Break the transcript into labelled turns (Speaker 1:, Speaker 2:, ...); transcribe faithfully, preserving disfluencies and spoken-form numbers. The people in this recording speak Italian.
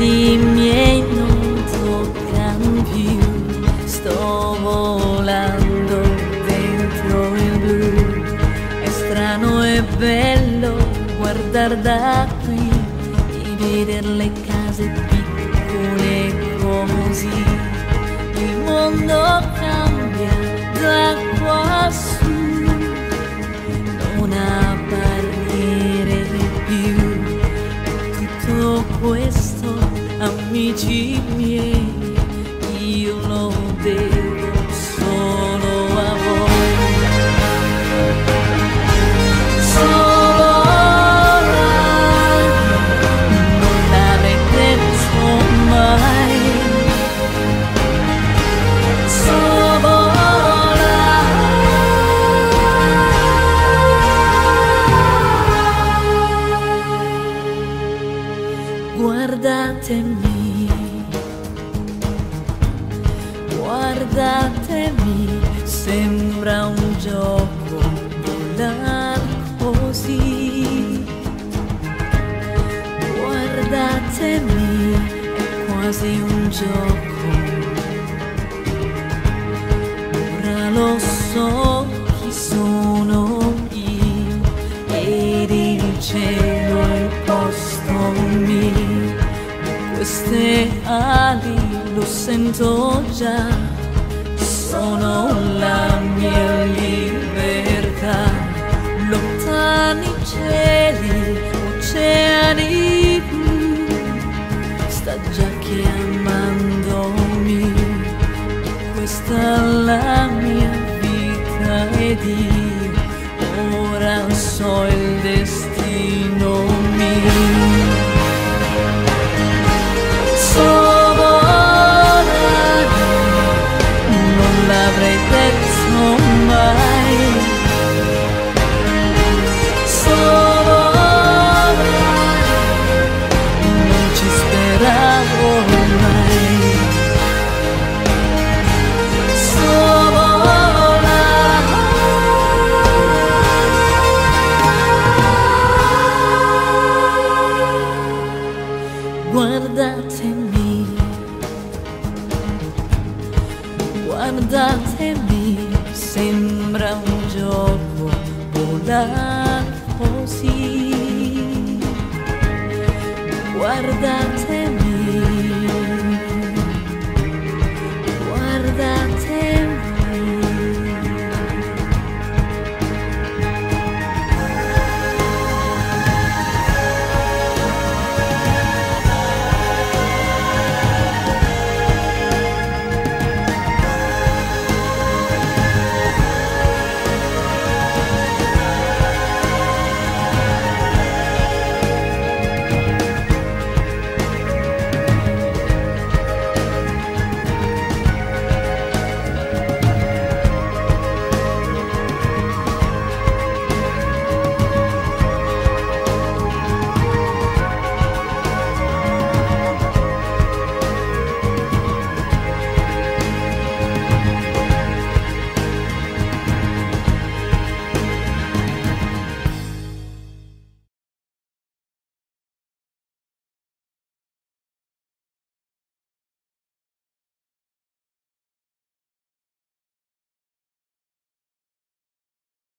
Speaker 1: piedi miei non toccano più, sto volando dentro il blu. È strano e bello guardar da qui e vedere le case piccole così. Il mondo cambia da quassù, non ha barriere più. Tutto questo, amici miei, io lo devo solo a voi. Solo ora, non l'avrete detto mai. Solo ora, guardatemi, guardatemi, sembra un gioco volar così. Guardatemi, è quasi un gioco. Ora lo so chi sono io ed il cielo è il posto mio. Queste ali lo sento già, sono la mia libertà. Lontani cieli, oceani blu, sta già chiamandomi. Questa è la mia vita ed io ora so il destino mio. Solo ora, non l'avrei detto mai. Solo ora, non ci speravo mai. Solo ora, guardatemi, guardatemi, sembra un gioco volar così. Guardate